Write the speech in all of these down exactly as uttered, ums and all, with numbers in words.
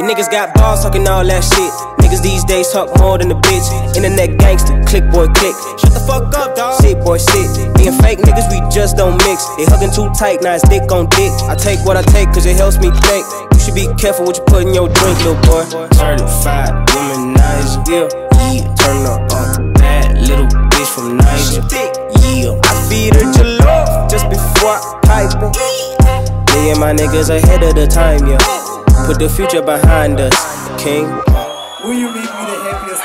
niggas got balls talking all that shit. Niggas these days talk more than a bitch. Internet gangster, click boy click. Shut the fuck up, dawg. Sit boy sit. Being fake niggas, we just don't mix. They hugging too tight, now it's dick on dick. I take what I take cause it helps me think. You should be careful what you put in your drink, little boy. Certified womanizer, yeah, yeah. Turn her up, bad little bitch from Niger, yeah. I feed her jollof just before I pipe her. Me and my niggas ahead of the time, yeah. Put the future behind us, king. Will you make me the happiest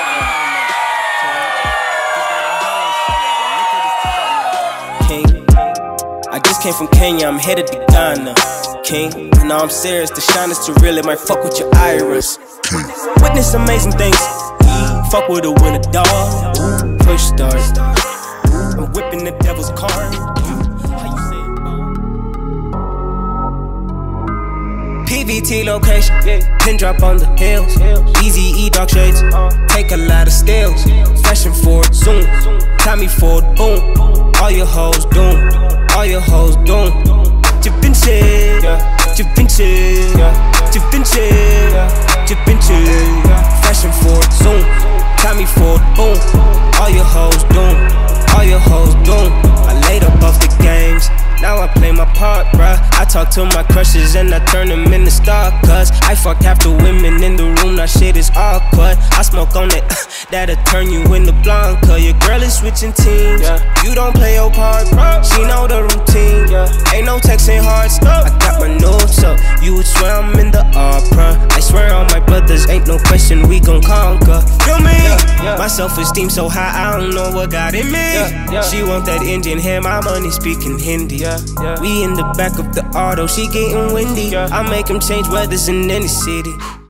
king? I just came from Kenya, I'm headed to Ghana, king. And now I'm serious, the shine is too real, it might fuck with your iris. Witness amazing things, fuck with a winner, dog. Push start, I'm whipping the devil's card. P V T location, pin drop on the hills. Easy E dark shades, take a lot of steals. Fashion forward, zoom, Tommy Ford, boom. All your hoes doom, all your hoes doom. Da Vinci, Da Vinci, Da Vinci, Da Vinci. Fashion forward, zoom, Tommy Ford, boom. All your hoes doom, all your hoes doom. I laid up off the games. Now I play my part, bruh. I talk to my crushes and I turn them into star cuts. I fuck half the women in the room, now shit is awkward. I smoke on it, that'll turn you into Blanca. Your girl is switching teams, yeah. You don't play your part, bro. She know the routine, yeah. Ain't no texting hard stuff. I got my notes up, you would swear I'm in the opera. I swear on my brothers, ain't no question we gon' conquer. Feel me? Yeah, yeah. My self-esteem so high, I don't know what got in me, yeah, yeah. She want that Indian hair, my money speaking Hindi, yeah. Yeah. We in the back of the auto, she getting windy, yeah. I make him change weathers in any city.